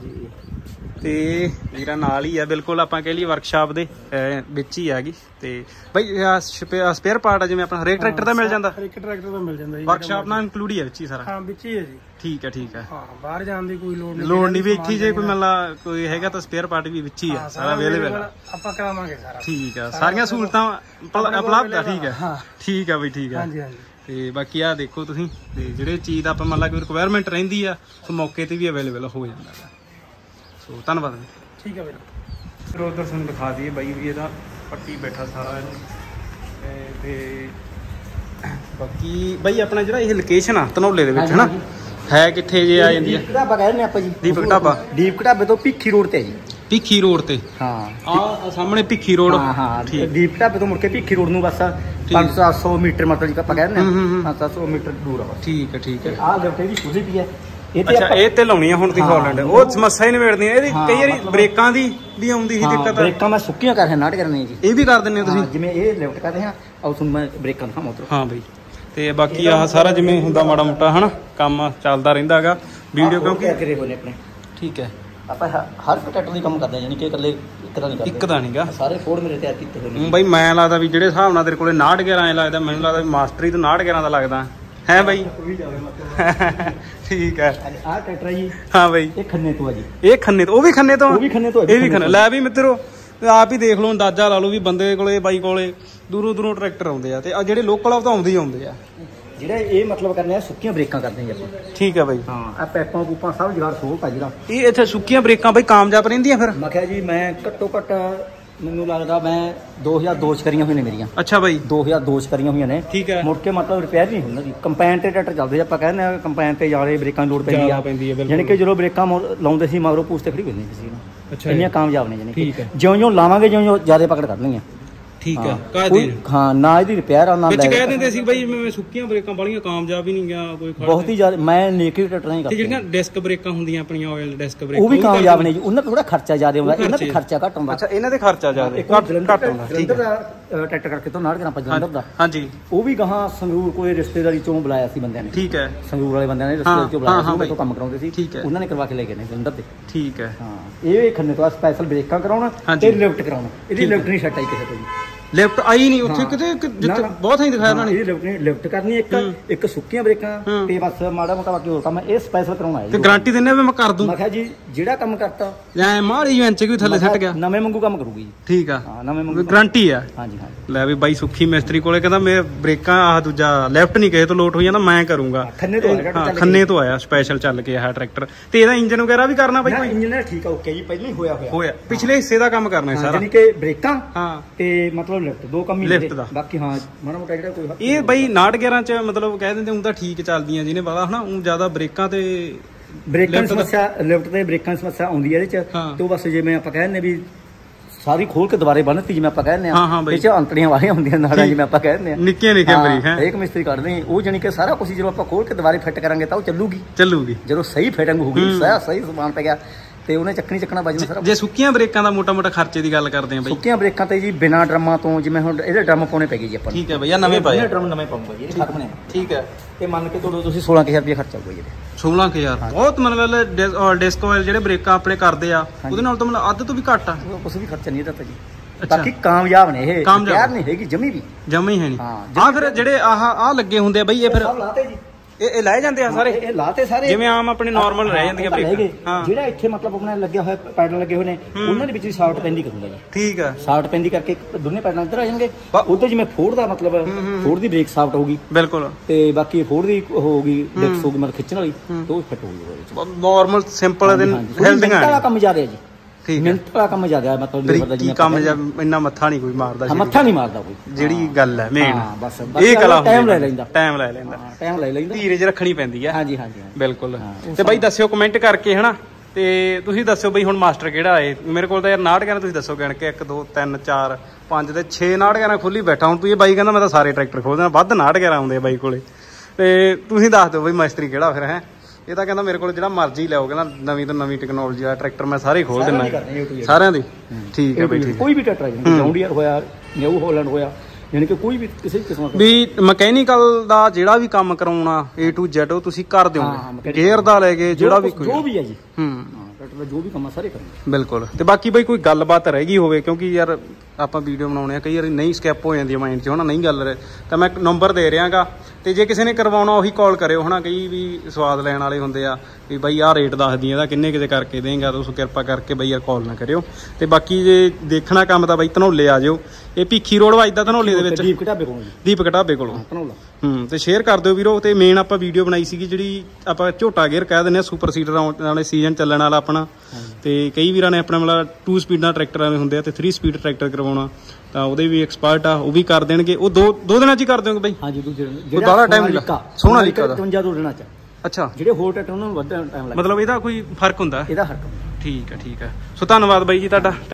ਤੇ ਵੀਰਾ ਨਾਲ ਹੀ ਆ ਬਿਲਕੁਲ, ਆਪਾਂ ਕਹਿ ਲਈਏ ਵਰਕਸ਼ਾਪ ਦੇ ਵਿੱਚ ਹੀ ਹੈਗੀ। ਤੇ ਬਾਈ ਸਪੇਅਰ ਪਾਰਟ ਆ ਜਿਵੇਂ ਆਪਣਾ ਹਰੇਕ ਟਰੈਕਟਰ ਦਾ ਮਿਲ ਜਾਂਦਾ? ਹਰੇਕ ਟਰੈਕਟਰ ਦਾ ਮਿਲ ਜਾਂਦਾ ਜੀ, ਵਰਕਸ਼ਾਪ ਨਾਲ ਇਨਕਲੂਡ ਹੀ ਹੈ ਵਿੱਚ ਹੀ ਸਾਰਾ? ਹਾਂ ਵਿੱਚ ਹੀ ਹੈ ਜੀ। ਠੀਕ ਹੈ ਠੀਕ ਹੈ, ਹਾਂ ਬਾਹਰ ਜਾਣ ਦੀ ਕੋਈ ਲੋੜ ਨਹੀਂ। ਲੋੜ ਨਹੀਂ ਵੀ ਇੱਥੇ ਜੇ ਕੋਈ ਮਤਲਬ ਕੋਈ ਹੈਗਾ ਤਾਂ ਸਪੇਅਰ ਪਾਰਟ ਵੀ ਵਿੱਚ ਹੀ ਆ ਸਾਰਾ ਅਵੇਲੇਬਲ ਆਪਾਂ ਕਰਾਵਾਂਗੇ ਸਾਰਾ। ਠੀਕ ਆ, ਸਾਰੀਆਂ ਸਹੂਲਤਾਂ ਉਪਲਬਧ ਆ। ਠੀਕ ਹੈ ਠੀਕ ਆ ਬਈ ਠੀਕ ਆ। ਹਾਂਜੀ ਹਾਂਜੀ, ਤੇ ਬਾਕੀ ਆ ਦੇਖੋ ਤੁਸੀਂ, ਤੇ ਜਿਹੜੇ ਚੀਜ਼ ਦਾ ਆਪਾਂ ਮੰਨ ਲਾ ਕੋਈ ਰਿਕੁਆਇਰਮੈਂਟ ਰਹਿੰਦੀ ਆ ਸੋ ਮੌਕੇ ਤੇ ਵੀ ਅਵੇਲੇਬਲ ਹੋ ਜਾਂਦਾ। ਸੋ ਧੰਨਵਾਦ। ਠੀਕ ਹੈ ਬਾਈ, ਫਿਰ ਉਧਰ ਤੁਹਾਨੂੰ ਦਿਖਾ ਦਈਏ ਬਾਈ ਵੀ ਇਹਦਾ ਪੱਟੀ ਬੈਠਾ ਸਾਰਾ ਇਹਨੂੰ। ਤੇ ਬਾਕੀ ਬਾਈ ਆਪਣਾ ਜਿਹੜਾ ਇਹ ਲੋਕੇਸ਼ਨ ਆ ਧਨੌਲੇ ਦੇ ਵਿੱਚ ਹਨਾ ਹੈ ਕਿੱਥੇ ਜੇ ਆ ਜਾਂਦੀ ਆ? ਦੀਪਕ ਢਾਬਾ ਕਹਿੰਦੇ ਆਪਾਂ ਜੀ। ਦੀਪਕ ਢਾਬਾ ਦੀਪਕ ਢਾਬੇ ਤੋਂ ਭਿੱਖੀ ਰੋਡ ਤੇ ਹੈ ਜੀ। ਭਿੱਖੀ ਰੋਡ ਤੇ? ਹਾਂ ਆ ਸਾਹਮਣੇ ਭਿੱਖੀ ਰੋਡ। ਹਾਂ ਹਾਂ ਦੀਪਕ ਢਾਬੇ ਤੋਂ ਮੁੜ ਕੇ ਭਿੱਖੀ ਰੋਡ ਨੂੰ ਬਸ ਪੰਜ ਸੱਤ ਸੌ ਮੀਟਰ ਮਤਲਬ ਜੀ ਆਪਾਂ ਕਹਿੰਦੇ ਆ ਪੰਜ ਸੱਤ ਸੌ ਮੀਟਰ ਦੂਰ ਆ ਬਸ। ਠੀਕ ਹੈ ਠੀਕ ਹੈ। ਆਹ ਲੈਫਟ ਦੀ ਖੁੱਲੀ ਪਈ ਹੈ। ਅੱਛਾ ਇਹ ਤੇ ਲਾਉਣੀ ਆ ਹੁਣ ਦੀ ਹਾਲੈਂਡ। ਉਹ ਸਮੱਸਿਆ ਹੀ ਨਿਬੇੜਦੀ ਇਹਦੀ ਕਈ ਵਾਰੀ ਬ੍ਰੇਕਾਂ ਦੀ ਵੀ ਆਉਂਦੀ ਸੀ ਦਿੱਕਤ। ਬ੍ਰੇਕਾਂ ਮੈਂ ਸੁੱਕੀਆਂ ਕਰ ਰਿਹਾ ਨਾਟ ਕਰਨੀ ਜੀ। ਇਹ ਵੀ ਕਰ ਦਿੰਦੇ ਹੋ ਤੁਸੀਂ? ਜਿਵੇਂ ਇਹ ਲੈਫਟ ਕਰਦੇ ਹਾਂ ਆਉ ਤੁਹਾਨੂੰ ਮੈਂ ਬ੍ਰੇਕਾਂ ਦਿਖਾਵਾਂ ਉਧਰ। ਹਾਂ ਬਈ ਤੇ ਬਾਕੀ ਆਹ ਸਾਰਾ ਜਿਵੇਂ ਹੁੰਦਾ ਮਾੜਾ ਮੋਟਾ ਹਨਾ ਕੰਮ ਚੱਲਦਾ ਰਹਿੰਦਾ ਹੈਗਾ ਵੀਡੀਓ ਕਿਉਂਕਿ ਕਰੇ ਹੋਏ ਨੇ ਆਪਣੇ। ਠੀਕ ਹੈ ਆਪਾਂ ਹਰ ਟਰੈਕਟਰ ਦੀ ਕੰਮ ਕਰਦੇ ਯਾਨੀ ਕਿ ਇਕੱਲੇ ਇੱਕ ਦਾ ਨਹੀਂ ਕਰਦੇ। ਇੱਕ ਦਾ ਨਹੀਂਗਾ ਸਾਰੇ ਫੋੜ ਮੇਰੇ ਤਿਆਰ ਕੀਤੇ ਹੋਏ ਨੇ ਬਾਈ। ਮੈਂ ਲੱਗਦਾ ਵੀ ਜਿਹੜੇ ਹਿਸਾਬ ਨਾਲ ਤੇਰੇ ਕੋਲੇ ਨਾਟ ਗਿਆਰਾਂ ਐ ਲੱਗਦਾ ਮੈਨੂੰ ਲੱਗਦਾ ਵੀ ਮਾਸਟਰੀ ਤੋਂ ਨਾਟ ਗਿਆਰਾਂ ਦਾ ਲੱਗਦਾ ਹੈ ਬਾਈ। ਠੀਕ ਹੈ। ਆਹ ਟਰੈਕਟਰ ਜੀ। ਹਾਂ ਬਾਈ ਇਹ ਖੰਨੇ ਤੋਂ ਆ ਜੀ। ਇਹ ਖੰਨੇ ਤੋਂ? ਉਹ ਵੀ ਖੰਨੇ ਤੋਂ? ਉਹ ਵੀ ਖੰਨੇ ਤੋਂ। ਇਹ ਵੀ ਖੰਨੇ। ਲੈ ਵੀ ਮਿੱਤਰੋ ਆਪ ਹੀ ਦੇਖ ਲਓ ਅੰਦਾਜ਼ਾ ਲਾ ਲਓ ਵੀ ਬੰਦੇ ਕੋਲੇ ਬਾਈ ਕੋਲੇ ਦੂਰੋਂ ਦੂਰੋਂ ਟਰੈਕਟਰ ਆਉਂਦੇ ਆ ਤੇ ਆ ਜਿਹੜੇ ਲੋਕਲ ਆ ਉਹ ਤਾਂ ਆਉਂਦੇ ਹੀ ਆਉਂਦੇ ਆ। ਜਿਹੜਾ ਇਹ ਮਤਲਬ ਕਰਨੇ ਆ ਸੁੱਕੀਆਂ ਬ੍ਰੇਕਾਂ ਕਰਦੇ ਆ ਆਪਾਂ। ਠੀਕ ਹੈ ਬਾਈ। ਹਾਂ ਆ ਪੈਪਾਂ ਪੂਪਾਂ ਸਭ ਜਗਾੜ ਸੋਲਤਾ ਜਿਹੜਾ ਇਹ ਇੱਥੇ ਸੁੱਕੀਆਂ ਬ੍ਰੇਕਾਂ ਬਾਈ ਕਾਮਯਾਬ ਰਹਿੰਦੀਆਂ ਫਿਰ? ਮੈਂ ਕਿਹਾ ਜੀ ਮੈਂ ਘੱਟੋ ਘੱਟ ਮੈਨੂੰ ਲੱਗਦਾ ਮੈਂ ਦੋ ਹਜ਼ਾਰ ਦੋ ਚ ਕਰੀਆਂ ਹੋਈਆਂ ਨੇ ਮੇਰੀਆਂ। ਅੱਛਾ ਬਾਈ। ਦੋ ਹਜ਼ਾਰ ਦੋ ਚ ਕਰੀਆਂ ਹੋਈਆਂ ਨੇ। ਠੀਕ ਹੈ। ਮੁੜ ਕੇ ਮਤਲਬ ਰਿਪੇਅਰ ਨਹੀਂ ਹੁੰਦਾ ਜੀ। ਕੰਪੈਨ ਤੇ ਟਰੈਕਟਰ ਚੱਲਦੇ ਆਪਾਂ ਕਹਿੰਦੇ ਆ ਕੰਪੈਨ ਤੇ ਜਾਲੇ ਬ੍ਰੇਕਾਂ ਲੋਡ ਪੈਂਦੀ ਆ ਯਾਨੀ ਕਿ ਜਦੋਂ ਬ੍ਰੇਕਾਂ ਲਾਉਂਦੇ ਸੀ ਮਗਰੋਂ ਪੂਛ ਤੇ ਖੜੀ ਹੁੰਦੀ ਸੀ। ਅੱਛਾ ਇੰਨੀਆਂ ਕਾਮਯਾਬ ਨੇ ਯਾਨੀ ਕਿ ਜਿਉਂ ਜਿਉਂ ਲਾਵਾਂਗੇ ਜਿਉਂ ਜਿਉਂ ਜ਼ਿਆਦਾ ਪਕੜ ਕਰਨਗੀਆਂ। ਠੀਕ ਹੈ। ਕਾਹਦੀ? ਹਾਂ ਨਾ ਇਹਦੀ ਰਿਪੇਅਰ ਆ ਨਾ ਵਿੱਚ ਕਹਿ ਦਿੰਦੇ ਸੀ ਬਾਈ ਮੈਂ ਸੁੱਕੀਆਂ ਬ੍ਰੇਕਾਂ ਵਾਲੀਆਂ ਕਾਮਯਾਬ ਹੀ ਨਹੀਂ ਗਿਆ ਕੋਈ। ਬਹੁਤ ਹੀ ਜ਼ਿਆਦਾ ਮੈਂ ਨੇਕੀ ਟਰੈਕਟਰ ਨਹੀਂ ਕਰਦਾ। ਜਿਹੜੀਆਂ ਡਿਸਕ ਬ੍ਰੇਕਾਂ ਹੁੰਦੀਆਂ ਆਪਣੀਆਂ ਆਇਲ ਡਿਸਕ ਬ੍ਰੇਕ ਉਹ ਵੀ ਕਾਮਯਾਬ ਨੇ ਜੀ। ਉਹਨਾਂ ਦਾ ਥੋੜਾ ਖਰਚਾ ਜ਼ਿਆਦਾ ਹੁੰਦਾ ਇਹਨਾਂ ਤੇ ਖਰਚਾ ਘੱਟ ਹੁੰਦਾ। ਅੱਛਾ ਇਹਨਾਂ ਦੇ ਖਰਚਾ ਜ਼ਿਆਦਾ ਘੱਟ ਘੱਟ ਹੁੰਦਾ। ਠੀਕ ਹੈ। ਟਰੈਕਟਰ ਕਰਕੇ ਤੋਂ ਨਾੜ ਕਰਾਂ ਜਲੰਧਰ ਦਾ। ਹਾਂਜੀ ਉਹ ਵੀ ਗਾਹਾਂ ਸੰਗਰੂਰ ਕੋਈ ਰਿਸ਼ਤੇਦਾਰੀ ਚੋਂ ਬੁਲਾਇਆ ਸੀ ਬੰਦਿਆਂ ਨੇ। ਠੀਕ ਹੈ। ਸੰਗਰੂਰ ਵਾਲੇ ਬੰਦਿਆਂ ਨੇ ਰਿਸ਼ਤੇਦਾਰੀ ਚੋਂ ਬੁਲਾਇਆ ਸੀ ਉਹ ਕੰਮ ਕਰਾਉਂਦੇ ਸੀ। ਉਹਨਾਂ ਨੇ ਕਰਵਾ ਕੇ ਲੈ ਗਏ ਨੇ ਜਲੰਧਰ ਤੇ। ਠੀਕ ਹੈ। ਹਾਂ ਇਹ ਖੰਨੇ ਤੋਂ ਸਪੈਸ਼ਲ ਬ੍ਰੇਕਾਂ ਕਰਾਉਣਾ ਤੇ ਲਿਫਟ ਕਰਾਉਣਾ। ਇਹਦੀ ਲਿਫਟ ਨਹੀਂ ਛੱਟ ਆਈ ਕਿਸੇ ਤੋਂ ਜੀ। ਲਿਫਟ ਆਈ ਨਹੀਂ ਉੱਥੇ ਕਿਤੇ ਜਿੱਥੇ ਬਹੁਤ ਹੀ ਦਿਖਾਇਆ ਉਹਨਾਂ ਨੇ। ਇਹ ਲਿਫਟ ਨਹੀਂ ਲਿਫਟ ਕਰਨੀ ਇੱਕ ਇੱਕ ਸੁੱਕੀਆਂ ਬ੍ਰੇਕਾਂ ਤੇ ਬਸ ਮਾੜਾ ਮੋਟਾ ਬਾਕੀ ਹੋਰ ਕੰਮ ਇਹ ਸਪੈਸ਼ਲ ਕਰਾਉਣਾ ਹੈ। ਤੇ ਗਾਰੰਟੀ ਦਿੰਨੇ ਵੀ ਮੈਂ ਕਰ ਦੂੰ? ਮੈਂ ਕਿਹਾ ਜੀ ਜਿਹੜਾ ਕੰਮ ਕਰਤਾ ਐ ਮਾੜੀ ਇੰਚ ਵੀ ਥੱਲੇ ਸੱਟ ਗਿਆ ਨਵੇਂ ਵਾਂਗੂ ਕੰਮ ਕਰੂਗੀ। ਠੀਕ ਆ। ਹਾਂ ਨਵੇਂ ਵਾਂਗੂ ਗਾਰੰਟੀ ਆ। ਹਾਂਜੀ ਹਾਂ। ਲੈ ਵੀ ਬਾਈ ਸੁੱਖੀ ਮਿਸਤਰੀ ਕੋਲੇ ਕਹਿੰਦਾ ਮੈਂ ਬ੍ਰੇਕਾਂ ਆਹ ਦੂਜਾ ਲੈਫਟ ਨਹੀਂ ਕਿਸੇ ਤੋਂ ਲੋਟ ਹੋ ਜਾਂਦਾ ਮੈਂ ਕਰੂੰਗਾ। ਖੰਨੇ ਤੋਂ ਆਇਆ। ਖੰਨੇ ਤੋਂ ਆਇਆ ਸਪੈਸ਼ਲ ਚੱਲ ਕੇ ਆਹ ਟਰੈਕਟਰ ਤੇ ਇਹਦਾ ਇੰਜਨ ਵਗੈਰਾ ਵੀ ਕਰਨਾ ਬਾਈ? ਇੰਜਨ ਠੀਕ ਆ ਓਕੇ ਜੀ ਪਹਿਲਾਂ ਹੀ ਹੋਇਆ ਹੋਇਆ ਹੋਇਆ ਪਿਛਲੇ ਹਿੱਸੇ ਦਾ ਕੰਮ ਕਰਨਾ ਸਾਰਾ ਯਾਨੀ ਕਿ ਬ੍ਰੇਕਾਂ ਹਾਂ ਤੇ ਮਤਲਬ ਲਿਫਟ ਦੋ ਕੰਮ ਹੀ ਬਾਕੀ ਹਾਂ ਮਾੜਾ ਮੋਟਾ ਜਿਹੜਾ ਕੋਈ ਇਹ ਬਾਈ ਨਾਟ ਗਿਆਰਾਂ ਚ ਮਤਲਬ ਕਹਿ ਦਿੰਦੇ ਹੁਣ ਤਾਂ ਠੀਕ ਚੱਲਦੀਆਂ ਜਿਹਨੇ ਪਤਾ ਹਨਾ ਉਹ ਜ਼ਿਆਦਾ ਬ੍ਰੇਕਾਂ ਤੇ ਬ੍ਰੇਕਾਂ ਦੀ ਸਮੱਸਿਆ ਲਿਫਟ ਤੇ ਬ੍ਰੇਕਾਂ ਦੀ ਸਮੱਸਿਆ ਆਉਂਦੀ ਹੈ ਇਹਦੇ ਚ ਤੇ ਬਸ ਜਿਵੇਂ ਆਪਾਂ ਕਹਿੰਦੇ ਵੀ ਸਾਰੀ ਖੋਲ ਕੇ ਦੁਬਾਰੇ ਬੰਨਤੀ ਜਿਵੇਂ ਆਪਾਂ ਕਹਿੰਦੇ ਆ ਇਹ ਚ ਅੰਤੜੀਆਂ ਵਾਲੀਆਂ ਹੁੰਦੀਆਂ ਨਾੜਾਂ ਜਿਵੇਂ ਆਪਾਂ ਕਹਿੰਦੇ ਆ ਨਿੱਕੀਆਂ ਨਿੱਕੀਆਂ ਬਰੀਕ ਹੈ ਇੱਕ ਮਿਸਤਰੀ ਕੱਢਦੇ ਉਹ ਜਾਨੀ ਕਿ ਸਾਰਾ ਕੁਝ ਜਦੋਂ ਆਪਾਂ ਖੋਲ ਕੇ ਦੁਬਾਰੇ ਫਿੱਟ ਕਰਾਂਗੇ ਤਾਂ ਉਹ ਚੱਲੂਗੀ ਚੱਲੂਗੀ ਜਦੋਂ ਸਹੀ ਫਿਟਿੰਗ ਹੋਊਗੀ ਸਾਰਾ ਸਹੀ ਸਮਾਨ ਪੈ ਗਿਆ ਤੇ ਉਹਨੇ ਚੱਕਣੀ ਚੱਕਣਾ ਵੱਜਣਾ ਸਾਰਾ। ਜੇ ਸੁੱਕੀਆਂ ਬ੍ਰੇਕਾਂ ਦਾ ਮੋਟਾ ਮੋਟਾ ਖਰਚੇ ਦੀ ਗੱਲ ਕਰਦੇ ਆ ਬਾਈ? ਸੁੱਕੀਆਂ ਬ੍ਰੇਕਾਂ ਤੇ ਜੀ ਬਿਨਾਂ ਡਰਮਾਂ ਤੋਂ ਜਿਵੇਂ ਹੁਣ ਇਹਦੇ ਡਰਮ ਪਾਉਣੇ ਪੈ ਗਏ ਜੀ ਆਪਾਂ। ਠੀਕ ਹੈ ਬਈਆ ਨਵੇਂ ਪਾਏ? ਇਹ ਡਰਮ ਨਵੇਂ ਪਾਉਂਗਾ ਜੀ ਇਹ ਖਤਮ ਨੇ। ਠੀਕ ਹੈ। ਤੇ ਮੰਨ ਕੇ ਤੁਹਾਡੇ ਤੁਸੀਂ ਸੋਲਾਂ ਹਜ਼ਾਰ ਰੁਪਏ ਖਰਚਾ ਹੋਊਗਾ ਜੀ। ਸੋਲਾਂ ਹਜ਼ਾਰ ਬਹੁਤ ਮਤਲਬ ਡਿਸਕ ਆਇਲ ਜਿਹੜੇ ਬ੍ਰੇਕਾਂ ਆਪਣੇ ਕਰਦੇ ਆ ਉਹਦੇ ਨਾਲ ਤਾਂ ਮਤਲਬ ਅੱਧ ਤੋਂ ਵੀ ਘੱਟ ਆ। ਕੁਝ ਵੀ ਖਰਚਾ ਨਹੀਂ ਇਹਦਾ ਜੀ। ਬਾਕੀ ਕਾਮਯਾਬ ਨੇ ਇਹ ਯਾਰ ਨਹੀਂ ਹੈਗੀ ਜਮੀ ਵੀ ਜਮੀ ਹੈ ਨਹੀਂ। ਹਾਂ ਫਿਰ ਜਿਹੜੇ ਆਹ ਆਹ ਲੱਗੇ ਹੁੰਦੇ ਆ ਬਈ ਇਹ ਫਿਰ ਲਾਤੇ ਜੀ ਇਹ ਇਹ ਲੈ ਜਾਂਦੇ ਆ ਸਾਰੇ? ਇਹ ਲਾਤੇ ਸਾਰੇ ਜਿਵੇਂ ਆਮ ਆਪਣੇ ਨਾਰਮਲ ਰਹਿ ਜਾਂਦੀਆਂ ਬ੍ਰੇਕਾਂ। ਜਿਹੜਾ ਇੱਥੇ ਮਤਲਬ ਆਪਣੇ ਲੱਗਿਆ ਹੋਇਆ ਪੈਡਲ ਲੱਗੇ ਹੋਏ ਨੇ ਉਹਨਾਂ ਦੇ ਵਿੱਚ ਵੀ ਸ਼ਾਰਟ ਪੈਂਦੀ ਕਰੂੰਗਾ ਜੀ। ਠੀਕ ਆ। ਸ਼ਾਰਟ ਪੈਂਦੀ ਕਰਕੇ ਦੋਨੇ ਪੈਡਲ ਇੱਧਰ ਆ ਜਾਣਗੇ ਉਧਰ ਜਿਵੇਂ ਫੋਰਡ ਦਾ ਮਤਲਬ ਫੋਰਡ ਦੀ ਬ੍ਰੇਕ ਸਾਫਟ ਹੋਊਗੀ ਬਿਲਕੁਲ ਤੇ ਬਾਕੀ ਫੋਰਡ ਦੀ ਹੋਊਗੀ ਡਿਕਸ ਹੋਊਗੀ ਮਤਲਬ ਖਿੱਚਣ ਵਾਲੀ ਤੇ ਉਹ ਫਿੱਟ ਹੋਊਗੀ। ਨਾਰਮਲ ਸਿੰਪਲ ਦੇ ਹੈਲਥਿੰਗ ਵਾਲਾ ਕੰਮ ਜ਼ਿਆਦਾ ਹੈ ਜੀ। ਠੀਕ ਮਿਹਨਤ ਵਾਲਾ ਕੰਮ ਜ਼ਿਆਦਾ ਮਤਲਬ ਬਰੀਕੀ ਕੰਮ ਇੰਨਾ ਮੱਥਾ ਨਹੀਂ ਕੋਈ ਮਾਰਦਾ। ਮੱਥਾ ਨਹੀਂ ਮਾਰਦਾ ਕੋਈ ਜਿਹੜੀ ਗੱਲ ਹੈ ਮੇਨ ਬਸ ਇਹ ਕਲਾ ਟਾਈਮ ਲੈ ਲੈਂਦਾ ਟਾਈਮ ਲੈ ਲੈਂਦਾ ਟਾਈਮ ਲੈ ਲੈਂਦਾ ਧੀਰਜ ਰੱਖਣੀ ਪੈਂਦੀ ਹੈ। ਹਾਂਜੀ ਹਾਂਜੀ ਬਿਲਕੁਲ। ਤੇ ਬਾਈ ਦੱਸਿਓ ਕਮੈਂਟ ਕਰਕੇ ਹਨਾ ਤੇ ਤੁਸੀਂ ਦੱਸਿਓ ਬਈ ਹੁਣ ਮਾਸਟਰ ਕਿਹੜਾ ਆਏ ਮੇਰੇ ਕੋਲ ਤਾਂ ਯਾਰ ਨਾਟ ਗਿਆਰਾਂ ਤੁਸੀਂ ਦੱਸੋ ਗਿਣ ਕੇ ਇੱਕ ਦੋ ਤਿੰਨ ਚਾਰ ਪੰਜ ਤੇ ਛੇ ਨਾਟ ਗਿਆਰਾਂ ਖੁੱਲੀ ਬੈਠਾ ਹੁਣ ਤੁਸੀਂ ਬਾਈ ਕਹਿੰਦਾ ਮੈਂ ਤਾਂ ਸਾਰੇ ਟਰੈਕਟਰ ਖੋਲ ਦੇਣਾ ਵੱਧ ਨਾਟ ਗਿਆਰਾਂ ਆਉਂਦੇ ਬਾਈ ਕੋਲੇ ਤੇ ਤੁਸੀਂ ਦੱਸ ਦਿਓ ਬਈ ਮਾਸਟਰੀ ਕਿਹੜਾ ਫਿਰ ਹੈ। ਇਹ ਤਾਂ ਕਹਿੰਦਾ ਮੇਰੇ ਕੋਲ ਜਿਹੜਾ ਮਰਜ਼ੀ ਲਿਆਓ ਕਹਿੰਦਾ ਨਵੀਂ ਤੋਂ ਨਵੀਂ ਟੈਕਨੋਲੋਜੀ ਆ ਟਰੈਕਟਰ ਮੈਂ ਸਾਰੇ ਖੋਲ ਦਿੰਦਾ ਸਾਰਿਆਂ ਦੇ। ਠੀਕ ਹੈ ਬਈ ਠੀਕ ਕੋਈ ਵੀ ਟਰੈਕਟਰ ਜੌਨ ਡੀਅਰ ਹੋਇਆ ਨਿਊ ਹਾਲੈਂਡ ਹੋਇਆ ਯਾਨੀ ਕਿ ਕੋਈ ਵੀ ਕਿਸੇ ਕਿਸਮ ਦਾ ਵੀ ਮਕੈਨੀਕਲ ਦਾ ਜਿਹੜਾ ਵੀ ਕੰਮ ਕਰਾਉਣਾ ਏ ਟੂ ਜ਼ੈਡ ਉਹ ਤੁਸੀਂ ਕਰ ਦਿਓਗੇ ਗੇਅਰ ਦਾ ਲੈ ਕੇ ਜਿਹੜਾ ਵੀ ਕੋਈ ਜੋ ਵੀ ਹੈ ਜੀ। ਹੂੰ ਟਰੈਕਟਰ ਦਾ ਜੋ ਵੀ ਕੰਮ ਸਾਰੇ ਕਰਨਗੇ ਬਿਲਕੁਲ। ਤੇ ਬਾਕੀ ਬਈ ਕੋਈ ਗੱਲਬਾਤ ਰਹਿ ਗਈ ਹੋਵੇ ਕਿਉਂਕਿ ਯਾਰ ਆਪਾਂ ਵੀਡੀਓ ਬਣਾਉਣੇ ਆ ਕਈ ਵਾਰੀ ਨਹੀਂ ਸਕੈਪ ਹੋ ਜਾਂਦੀ ਮਾਈਂਡ 'ਚ ਹਨਾ ਨਹੀਂ ਗੱਲ ਤਾਂ ਮੈਂ ਨੰਬਰ ਦੇ ਰਿਹਾਗਾ ਤੇ ਜੇ ਕਿਸੇ ਨੇ ਕਰਵਾਉਣਾ ਉਹੀ ਕਾਲ ਕਰਿਓ ਹਨਾ ਕਈ ਵੀ ਸਵਾਦ ਲੈਣ ਵਾਲੇ ਹੁੰਦੇ ਆ ਵੀ ਬਾਈ ਆਹ ਰੇਟ ਦੱਸਦੀ ਇਹਦਾ ਕਿੰਨੇ ਕਿਤੇ ਕਰਕੇ ਦੇਂਗਾ ਤੁਸੀਂ ਕਿਰਪਾ ਕਰਕੇ ਬਈ ਯਾਰ ਕਾਲ ਨਾ ਕਰਿਓ। ਤੇ ਬਾਕੀ ਜੇ ਦੇਖਣਾ ਕੰਮ ਤਾਂ ਬਾਈ ਧਨੌਲੇ ਆ ਜਾਓ ਇਹ ਭਿੱਖੀ ਰੋਡ ਵੱਜਦਾ ਧਨੌਲੇ ਦੇ ਵਿੱਚ ਦੀਪਕ ਢਾਬੇ ਕੋਲੋਂ ਦੀਪਕ ਢਾਬੇ ਕੋਲੋਂ ਧਨੌਲਾ। ਹੂੰ ਤੇ ਸ਼ੇਅਰ ਕਰ ਦਿਓ ਵੀਰੋ। ਤੇ ਮੇਨ ਆਪਾਂ ਵੀਡੀਓ ਬਣਾਈ ਸੀਗੀ ਜਿਹੜੀ ਆਪਾਂ ਝੋਟਾ ਗੇਅਰ ਕਹਿ ਦਿੰਦੇ ਆ ਸੁਪਰ ਸੀਡਰ ਵਾਲੇ ਸੀਜ਼ਨ ਚੱਲਣ ਵਾਲਾ ਆਪਣਾ ਆਪਣਾ ਤੇ ਕਈ ਵੀਰਾਂ ਨੇ ਆਪਣਾ ਮਤਲਬ ਟੂ ਸਪੀਡਾਂ ਟਰੈਕਟਰਾਂ ਦੇ ਹੁੰਦੇ ਆ ਤੇ ਥਰੀ ਸਪੀਡ ਟਰੈਕਟਰ ਕਰਵਾਉਣਾ ਤਾਂ ਉਹਦੇ ਵੀ ਐਕਸਪਰਟ ਆ, ਉਹ ਵੀ ਕਰ ਦੇਣਗੇ। ਉਹ ਦੋ ਦੋ ਦਿਨਾਂ 'ਚ ਹੀ ਕਰ ਦਿਓਗੇ ਬਾਈ? ਹਾਂਜੀ ਦੂਜੇ ਦਿਨ। ਜਿਹੜਾ ਜ਼ਿਆਦਾ ਟਾਈਮ ਲੱਗਾ ਸੋਨਾਲੀਕਾ ਦਾ ਪਚਵੰਜਾ ਦੋ ਦਿਨਾਂ 'ਚ। ਅੱਛਾ, ਜਿਹੜੇ ਹੋਰ ਟਰੈਕਟਰ ਉਹਨਾਂ ਨੂੰ ਵੱਧ ਟਾਈਮ ਲੱਗਦਾ। ਮਤਲਬ ਇਹਦਾ ਕੋਈ ਫਰਕ ਹੁੰਦਾ? ਇਹਦਾ ਫਰਕ। ਠੀਕ ਹੈ ਠੀਕ ਹੈ। ਸੋ ਧੰਨਵਾਦ ਬਾਈ ਜੀ ਤੁਹਾਡਾ।